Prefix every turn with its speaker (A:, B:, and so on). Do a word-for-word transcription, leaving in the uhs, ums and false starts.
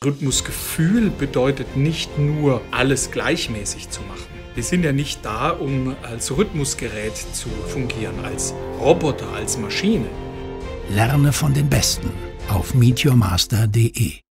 A: Rhythmusgefühl bedeutet nicht nur, alles gleichmäßig zu machen. Wir sind ja nicht da, um als Rhythmusgerät zu fungieren, als Roboter, als Maschine.
B: Lerne von den Besten auf meet your master punkt de.